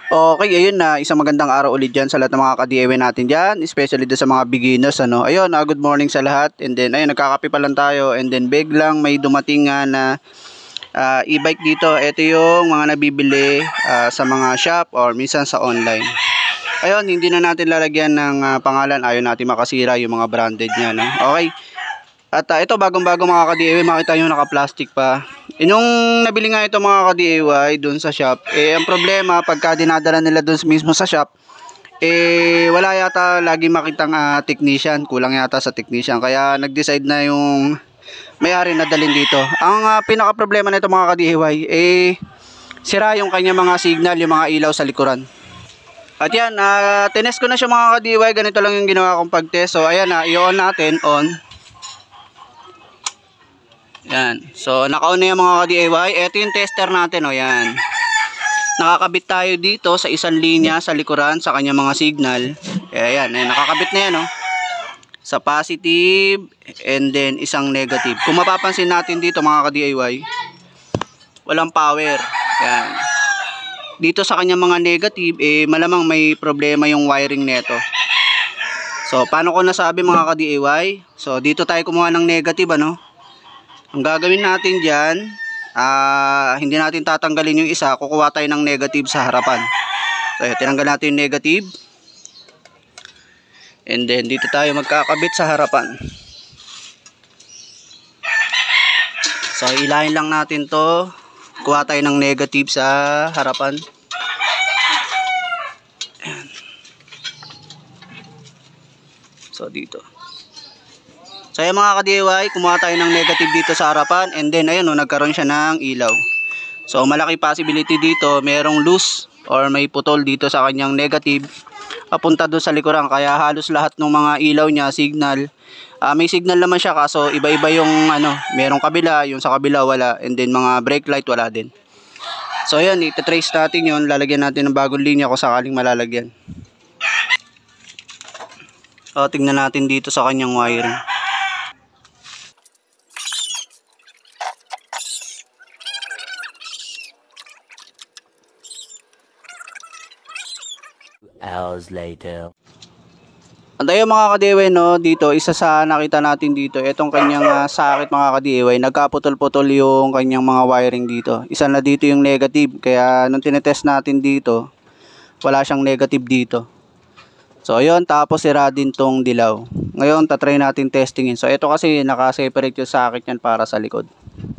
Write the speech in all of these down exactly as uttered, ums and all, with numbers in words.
Okay, ayun na, isang magandang araw ulit dyan sa lahat ng mga ka-D I Y natin dyan, especially doon sa mga beginners, ano. Ayun, uh, good morning sa lahat, and then, ayun, nagkakape pa lang tayo, and then, biglang may dumating nga na uh, e-bike dito. Ito yung mga nabibili uh, sa mga shop or minsan sa online. Ayun, hindi na natin lalagyan ng uh, pangalan, ayaw natin makasira yung mga branded niya, no. Okay, at uh, ito, bagong-bago mga ka-D I Y, makita nyo naka-plastic pa. Yung nabili nga ito mga ka-D I Y dun sa shop, eh ang problema pagka dinadala nila dun mismo sa shop, eh wala yata lagi makitang uh, technician, kulang yata sa technician, kaya nag-decide na yung may-ari na dalhin dito. Ang uh, pinaka problema nito mga ka-D I Y, eh sira yung kanya mga signal, yung mga ilaw sa likuran. At yan, uh, tinest ko na siya mga ka-D I Y, ganito lang yung ginawa kong pag-test. So ayan na, uh, i-on natin, on. Yan. So, naka-on na yung mga ka-D I Y. Ito yung tester natin, o yan. Nakakabit tayo dito sa isang linya sa likuran sa kanyang mga signal. Ayan, ayan, nakakabit na yan, o. Sa positive, and then isang negative. Kung mapapansin natin dito, mga ka-D I Y, walang power. Yan. Dito sa kanyang mga negative, eh, malamang may problema yung wiring neto. So, paano ko nasabi, mga ka-D I Y? So, dito tayo kumuha ng negative, ano? Ang gagawin natin dyan, uh, hindi natin tatanggalin yung isa, kukuha tayo ng negative sa harapan. So, yun, tinanggal natin yung negative. And then, dito tayo magkakabit sa harapan. So, ilahin lang natin to. Kuha tayo ng negative sa harapan. Ayan. So, dito. So ayan mga ka-D I Y, kumuha tayo ng negative dito sa harapan, and then ayun o, nagkaroon siya ng ilaw. So malaki possibility dito, merong loose or may putol dito sa kanyang negative papunta doon sa likuran, kaya halos lahat ng mga ilaw niya, signal, uh, may signal naman siya, kaso iba-iba yung ano, merong kabila, yung sa kabila wala, and then mga brake light wala din. So ayan, itatrace natin yun, lalagyan natin ng bagong linya kung sakaling malalagyan. So tingnan natin dito sa kanyang wiring. Hours later. At ayun mga ka-D I Y, no, dito, isa sa nakita natin dito, itong kanyang uh, sakit mga ka-D I Y, nagkaputol-putol yung kanyang mga wiring dito. Isa na dito yung negative, kaya nung tinetest natin dito, wala siyang negative dito. So ayun, tapos sira din tong dilaw. Ngayon, tatry natin testingin. So ito kasi naka-separate yung sakit yan para sa likod.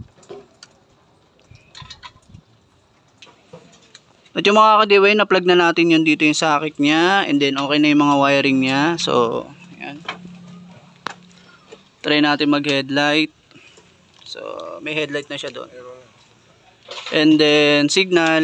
At yung mga ka-D I Y, na-plug na natin yun dito yung socket niya. And then okay na yung mga wiring niya. So, ayan. Try natin mag-headlight. So, may headlight na siya doon. And then, signal.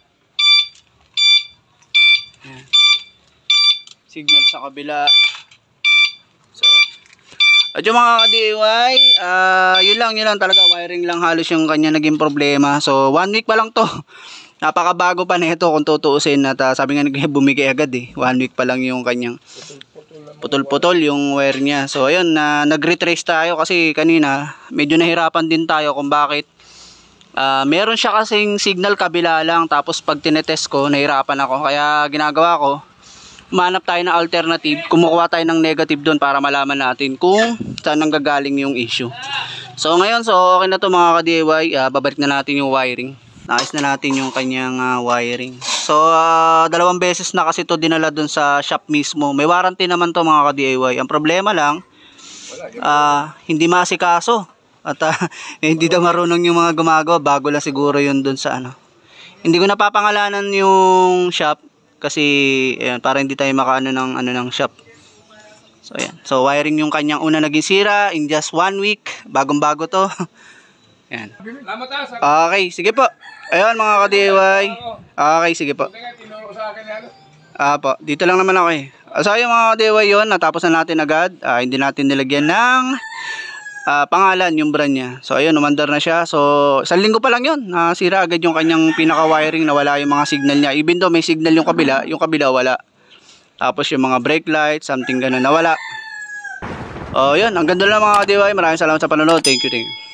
Ayan. Signal sa kabila. So, ayan. At yung mga ka-D I Y, uh, yun lang, yun lang talaga. Wiring lang halos yung kanya naging problema. So, one week pa lang to. Napakabago pa nito kung tutuusin, at uh, sabi nga naging bumigay agad eh. One week pa lang yung kanyang putol-putol yung wire niya. So ayun, na uh, nag-retrace tayo kasi kanina medyo nahirapan din tayo kung bakit. Uh, meron siya kasing signal kabila lang, tapos pag tinetest ko nahirapan ako. Kaya ginagawa ko, umanap tayo ng alternative, kumukuha tayo ng negative doon para malaman natin kung saan nanggagaling yung issue. So ngayon, so okay na to mga ka-D I Y, uh, babalik na natin yung wiring. Naayos na natin yung kanyang uh, wiring. So uh, dalawang beses na kasi to dinala dun sa shop mismo. May warranty naman to mga ka-D I Y. Ang problema lang, uh, hindi maasikaso. At uh, hindi daw marunong yung mga gumagawa. Bago lang siguro yun dun sa ano. Hindi ko napapangalanan yung shop kasi ayan, para hindi tayo makaano ng ano ng shop. So ayan. So wiring yung kanyang una naging sira in just one week. Bagong-bago to. Ayan. Okay, sige po. Ayun mga ka-D I Y. Okay, sige po. Ah po, dito lang naman ako eh. So ayun mga ka-D I Y yun, natapos na natin agad. Ah, hindi natin nilagyan ng ah, pangalan yung brand niya. So ayun, umandar na siya. So isang linggo pa lang yun, nasira agad yung kanyang pinaka-wiring, na wala yung mga signal niya. Even though may signal yung kabila, yung kabila wala. Tapos yung mga brake light, something ganun, nawala. Oh yun, ang ganda lang mga ka-D I Y. Maraming salamat sa panonood. Thank you, thank you.